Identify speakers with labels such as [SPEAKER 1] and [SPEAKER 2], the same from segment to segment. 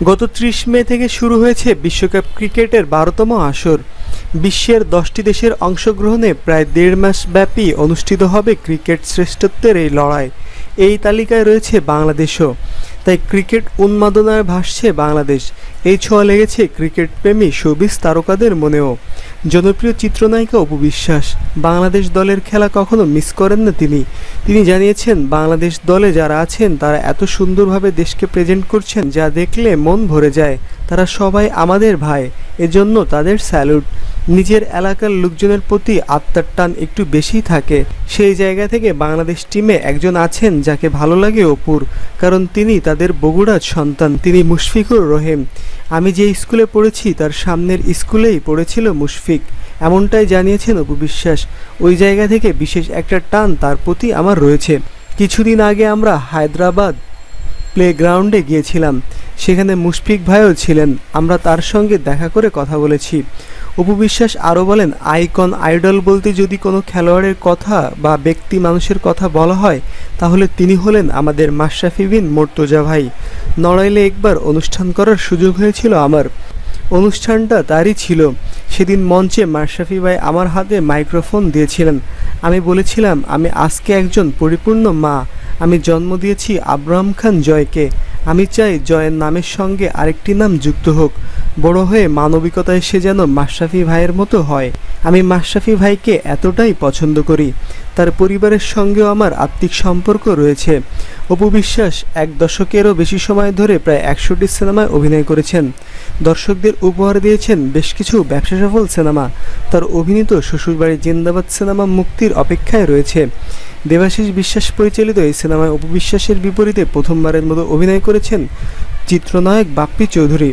[SPEAKER 1] গত ৩০ মে থেকে শুরু হয়েছে বিশ্বকাপ ক্রিকেটের ১২তম আসর। বিশ্বের ১০টি দেশের অংশগ্রহণে প্রায় ১.৫ মাস ব্যাপী অনুষ্ঠিত হবে ক্রিকেট শ্রেষ্ঠত্বের এই লড়াই। এই তালিকায় রয়েছে বাংলাদেশও। তাই ক্রিকেট উন্মাদনায় ভাসছে বাংলাদেশ। এই ছোঁয়া লেগেছে ক্রিকেট প্রেমী শোবিজ তারকাদের মনেও। জনপ্রিয় চিত্রনায়িকা অপু বিশ্বাস বাংলাদেশ দলের খেলা কখনো মিস করেন না। তিনি জানিয়েছেন, বাংলাদেশ দলে যারা আছেন তারা এত সুন্দরভাবে দেশকে প্রেজেন্ট করছেন যা দেখলে মন ভরে যায়। তারা সবাই আমাদের ভাই, এজন্য তাদের স্যালুট। নিজের এলাকার লোকজনের প্রতি আত্মার টান একটু বেশি থাকে। সেই জায়গা থেকে বাংলাদেশ টিমে একজন আছেন যাকে ভালো লাগে অপুর, কারণ তিনি তাদের বগুড়ার সন্তান। তিনি মুশফিকুর রহিম। আমি যে স্কুলে পড়েছি তার সামনের স্কুলেই পড়েছিল মুশফিক, এমনটাই জানিয়েছেন অপু বিশ্বাস। ওই জায়গা থেকে বিশেষ একটা টান তার প্রতি আমার রয়েছে। কিছুদিন আগে আমরা হায়দ্রাবাদ প্লেগ্রাউন্ডে গিয়েছিলাম, সেখানে মুশফিক ভাইও ছিলেন। আমরা তার সঙ্গে দেখা করে কথা বলেছি। অপু বিশ্বাস আরও বলেন, আইকন আইডল বলতে যদি কোনো খেলোয়াড়ের কথা বা ব্যক্তি মানুষের কথা বলা হয় তাহলে তিনি হলেন আমাদের মাশরাফি বিন মুর্তজা ভাই। নড়াইলে একবার অনুষ্ঠান করার সুযোগ হয়েছিল আমার, অনুষ্ঠানটা তারই ছিল। সেদিন মঞ্চে মাশরাফি ভাই আমার হাতে মাইক্রোফোন দিয়েছিলেন। আমি বলেছিলাম, আমি আজকে একজন পরিপূর্ণ মা। আমি জন্ম দিয়েছি আব্রাম খান জয়কে। আমি চাই জয়ের নামের সঙ্গে আরেকটি নাম যুক্ত হোক। বড় হয়ে মানবিকতায় সে যেন মাশরাফি ভাইয়ের মতো হয়। আমি মাশরাফি ভাইকে এতটাই পছন্দ করি। তার পরিবারের সঙ্গেও আমার আত্মিক সম্পর্ক রয়েছে। অপু বিশ্বাস ১ দশকেরও বেশি সময় ধরে প্রায় ১০০টি সিনেমায় অভিনয় করেছেন। দর্শকদের উপহার দিয়েছেন বেশ কিছু ব্যবসা সফল সিনেমা। তার অভিনীত শ্বশুরবাড়ি জিন্দাবাদ সিনেমা মুক্তির অপেক্ষায় রয়েছে। দেবাশিস বিশ্বাস পরিচালিত এই সিনেমায় অপু বিশ্বাসের বিপরীতে প্রথমবারের মতো অভিনয় করেছেন চিত্রনায়ক বাপ্পি চৌধুরী।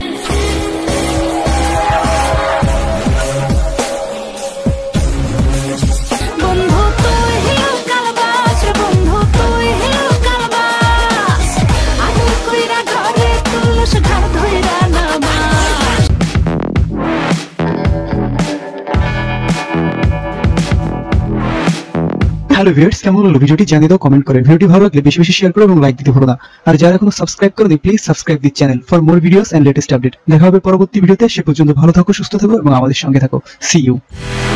[SPEAKER 2] হ্যালো ভিউয়ার্স, কেমন হলো ভিডিওটি জানিয়ে দাও কমেন্ট করে। ভিডিওটি ভালো লাগলে বেশি বেশি শেয়ার করো এবং লাইক দিতে ভুলো না। আর যারা এখনো সাবস্ক্রাইব করোনি please subscribe this channel for more videos and latest update. দেখা হবে পরবর্তী ভিডিওতে। সে পর্যন্ত ভালো থাকো, সুস্থ থাকো এবং আমাদের সঙ্গে থাকো। See you.